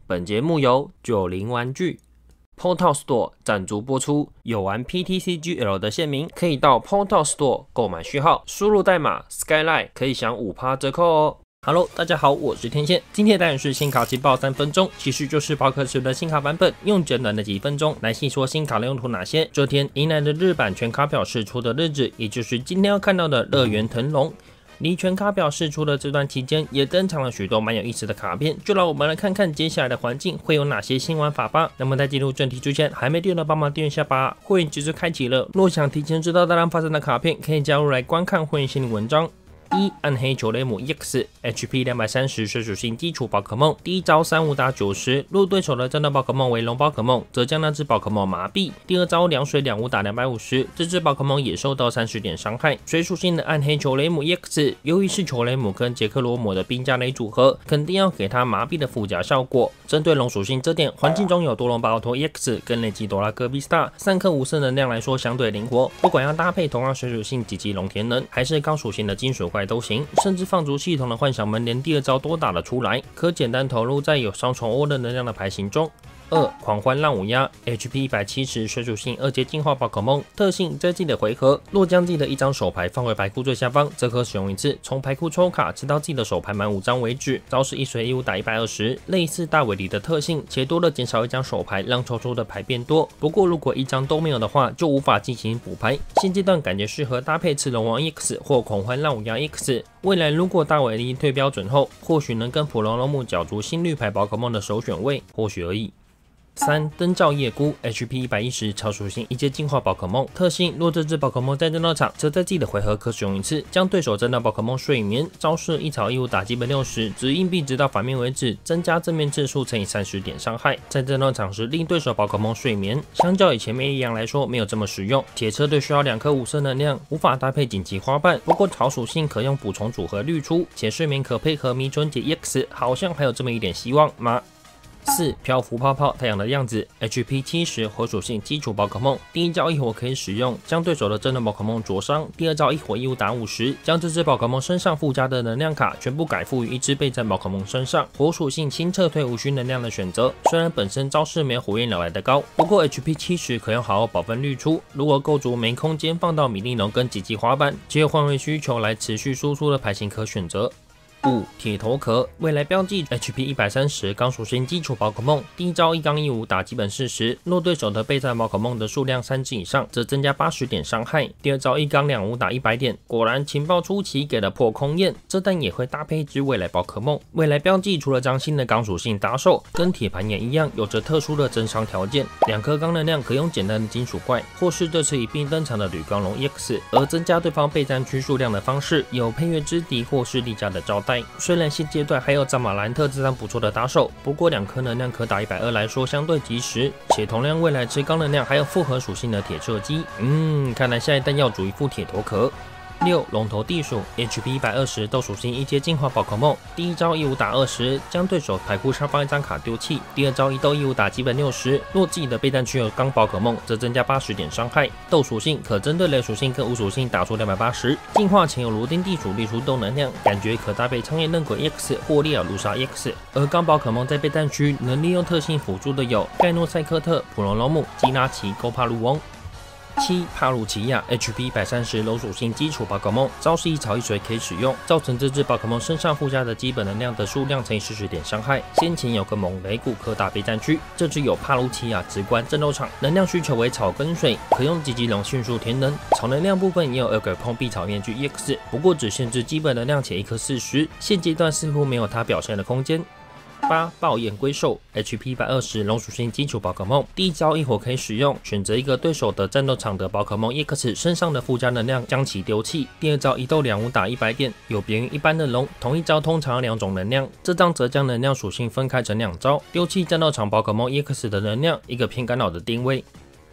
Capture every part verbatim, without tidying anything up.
本节目由九零玩具 Portal Store 赞助播出。有玩 P T C G L 的县民可以到 Portal Store 购买序号，输入代码 Skyline 可以享 百分之五 折扣哦。Hello， 大家好，我是天线。今天的单元是新卡情报三分钟，其实就是宝可池的新卡版本，用简短的几分钟来细说新卡的用途哪些。这天迎来的日版全卡表释出的日子，也就是今天要看到的乐园腾龙。离全卡表释出的这段期间，也登场了许多蛮有意思的卡片，就让我们来看看接下来的环境会有哪些新玩法吧。那么在进入正题之前，还没订阅的帮忙订阅一下吧。会员机制开启了，若想提前知道大量发生的卡片，可以加入来观看会员心理文章。一暗黑球雷姆 E X H P 两百三十水属性基础宝可梦，第一招三五打九十，若对手的战斗宝可梦为龙宝可梦，则将那只宝可梦麻痹。第二招两水两五打两百五十，这只宝可梦也受到三十点伤害。水属性的暗黑球雷姆 E X， 由于是球雷姆跟杰克罗姆的冰加雷组合，肯定要给它麻痹的附加效果。针对龙属性这点，环境中有多龙巴奥托 E X 跟雷吉多拉戈比斯塔三颗无色能量来说相对灵活，不管要搭配同样水属性几级龙田能，还是高属性的金属怪都行，甚至放逐系统的幻想门连第二招都打了出来，可简单投入在有双重欧的能量的牌型中。二狂欢浪五鸦 H P 一百七十水属性二阶进化宝可梦，特性在自己的回合若将自己的一张手牌放回牌库最下方，则可使用一次，从牌库抽卡直到自己的手牌满五张为止。招式一水一五打一百二十，类似大尾狸的特性，且多了减少一张手牌让抽出的牌变多。不过如果一张都没有的话，就无法进行补牌。现阶段感觉适合搭配赤龙王 E X 或狂欢浪五鸦 E X。未来如果大尾狸退标准后，或许能跟普罗罗姆角逐新绿牌宝可梦的首选位，或许而已。三灯罩夜菇 H P 一百一十超属性一阶进化宝可梦，特性若这只宝可梦在战斗场，则在自己的回合可使用一次，将对手战斗宝可梦睡眠。招式一草一五打基本六十，掷硬币直到反面为止，增加正面次数乘以三十点伤害。在战斗场时令对手宝可梦睡眠。相较以前面一样来说，没有这么实用。铁车队需要两颗五色能量，无法搭配紧急花瓣，不过草属性可用补充组合滤出，且睡眠可配合迷春姐 E X， 好像还有这么一点希望吗？四漂浮泡泡太阳的样子 H P 七十火属性基础宝可梦，第一招一火可以使用，将对手的真人宝可梦灼伤。第二招一火一五打五十，将这只宝可梦身上附加的能量卡全部改付于一只备战宝可梦身上。火属性轻撤退无需能量的选择，虽然本身招式没有火焰鸟来的高，不过 H P 七十可用好好保分滤出。如果构筑没空间放到米粒龙跟几级滑板，只有换位需求来持续输出的牌型可选择。五铁头壳未来标记 H P 一百三十钢属性基础宝可梦，第一招一杠一五打基本四十，若对手的备战宝可梦的数量三只以上，则增加八十点伤害。第二招一杠两五打一百点，果然情报初期给了破空焰，这弹也会搭配一只未来宝可梦。未来标记除了将新的钢属性打手，跟铁盘也一样，有着特殊的增伤条件，两颗钢能量可用简单的金属怪，或是这次一并登场的铝钢龙 E X， 而增加对方备战区数量的方式，有配乐之敌或是利加的招待。虽然现阶段还有扎马兰特这张不错的打手，不过两颗能量可打一百二十来说相对及时，且同样未来吃高能量还有复合属性的铁射击，嗯，看来下一弹要组一副铁头壳。六龙头地鼠 H P 一百二十斗属性一阶进化宝可梦，第一招一五打二十，将对手牌库上方一张卡丢弃。第二招一斗一五打基本六十，若自己的备战区有钢宝可梦，则增加八十点伤害。斗属性可针对雷属性跟无属性打出两百八十，进化前有螺钉地鼠列出斗能量，感觉可搭配苍焰刃鬼 E X 或利尔卢莎 E X。而钢宝可梦在备战区能利用特性辅助的有盖诺塞克特、普罗罗姆、基拉奇、勾帕鲁翁。七帕鲁奇亚 H P 一百三十柔属性基础宝可梦，招式一草一水可以使用，造成这只宝可梦身上附加的基本能量的数量乘以四十点伤害。先前有个猛雷骨可打备战区，这只有帕鲁奇亚直观战斗场，能量需求为草跟水，可用吉吉龙迅速填能。草能量部分也有二个碰壁草面具 E X， 不过只限制基本能量且一颗四十，现阶段似乎没有它表现的空间。八爆焰龟兽 H P 一百二十龙属性基础宝可梦，第一招一火可以使用，选择一个对手的战斗场的宝可梦 E X 身上的附加能量将其丢弃。第二招一斗两五打一百点，有别于一般的龙，同一招通常有两种能量，这张则将能量属性分开成两招，丢弃战斗场宝可梦 E X 的能量，一个偏干扰的定位。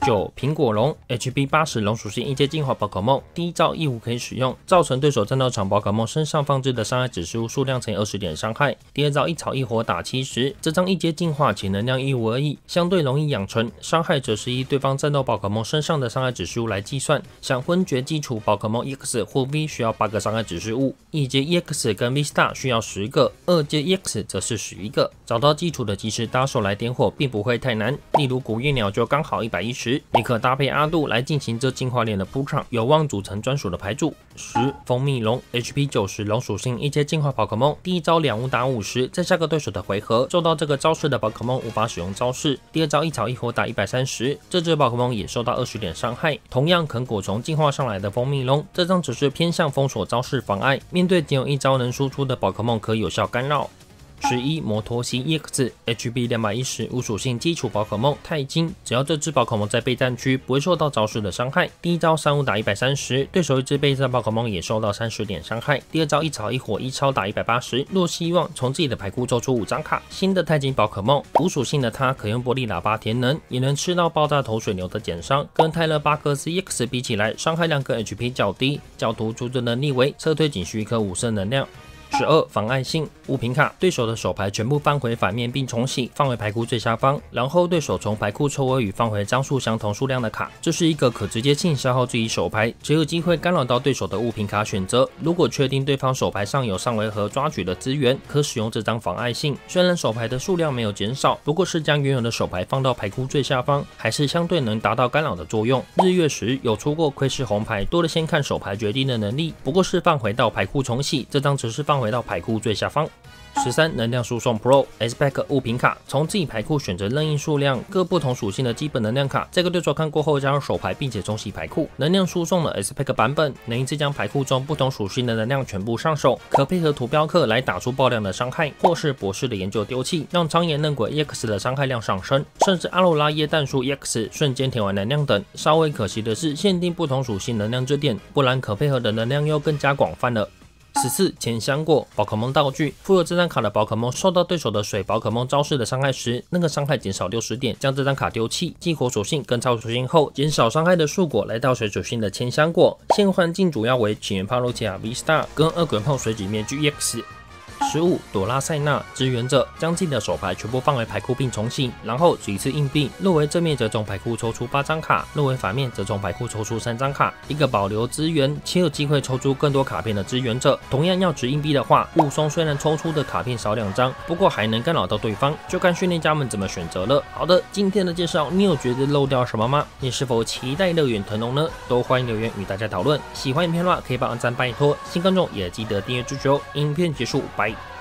九苹果龙 H P 八十龙属性一阶进化宝可梦，第一招异物可以使用，造成对手战斗场宝可梦身上放置的伤害指数数量乘以二十点伤害。第二招一草一火打七十，这张一阶进化且能量一无二异，相对容易养成，伤害则是以对方战斗宝可梦身上的伤害指数来计算。像昏厥基础宝可梦 E X 或 V 需要八个伤害指示物，一阶 E X 跟 V Star 需要十个，二阶 E X 则是十一个。找到基础的及时搭手来点火，并不会太难。例如古月鸟就刚好一百一十，也可搭配阿杜来进行这进化链的铺场，有望组成专属的牌组。十蜂蜜龙 H P 九十龙属性一阶进化宝可梦，第一招两物打五十，在下个对手的回合受到这个招式的宝可梦无法使用招式。第二招一草一火打一百三十，这只宝可梦也受到二十点伤害。同样啃果虫进化上来的蜂蜜龙，这张只是偏向封锁招式妨碍，面对仅有一招能输出的宝可梦可有效干扰。十一摩托西 E X H P 两百一十无属性基础宝可梦钛金，只要这只宝可梦在备战区不会受到招式的伤害。第一招三物打一百三十，对手一只备战宝可梦也受到三十点伤害。第二招一草一火一超打一百八十，若希望从自己的牌库抽出五张卡，新的钛金宝可梦无属性的它可用玻璃喇叭填能，也能吃到爆炸头水牛的减伤，跟泰勒巴克斯 E X 比起来，伤害量跟 H P 较低。较突出的能力为撤退仅需一颗五色能量。十二妨碍性物品卡，对手的手牌全部翻回反面并重洗，放回牌库最下方，然后对手从牌库抽回与放回张数相同数量的卡，这是一个可直接性消耗自己手牌，只有机会干扰到对手的物品卡选择。如果确定对方手牌上有上回合抓取的资源，可使用这张妨碍性。虽然手牌的数量没有减少，不过是将原有的手牌放到牌库最下方，还是相对能达到干扰的作用。日月时有出过窥视红牌，多了先看手牌决定的能力，不过是放回到牌库重洗，这张只是放回到牌库最下方。十三能量输送 Pro S P E C 物品卡，从自己牌库选择任意数量各不同属性的基本能量卡，在个对手看过后加入手牌，并且重洗牌库。能量输送的 S P E C 版本能一次将牌库中不同属性的能量全部上手，可配合图标课来打出爆量的伤害，或是博士的研究丢弃，让苍岩刃鬼 E X 的伤害量上升，甚至阿罗拉耶诞树 E X 瞬间填完能量等。稍微可惜的是限定不同属性能量这点，不然可配合的能量又更加广泛了。十四前香果宝可梦道具，附有这张卡的宝可梦受到对手的水宝可梦招式的伤害时，那个伤害减少六十点，将这张卡丢弃。激活属性跟超属性后，减少伤害的树果来到水属性的前香果。现环境主要为起源帕洛奇亚 V Star 跟二滚炮水纸面具 E X。十五朵拉塞纳支援者，将自己的手牌全部放回牌库并重洗，然后举一次硬币，若为正面则从牌库抽出八张卡，若为反面则从牌库抽出三张卡，一个保留资源且有机会抽出更多卡片的支援者。同样要掷硬币的话，雾凇虽然抽出的卡片少两张，不过还能干扰到对方，就看训练家们怎么选择了。好的，今天的介绍你有觉得漏掉什么吗？你是否期待乐园腾龙呢？都欢迎留言与大家讨论。喜欢影片的话，可以帮按赞拜托，新观众也记得订阅支持哦。影片结束，拜。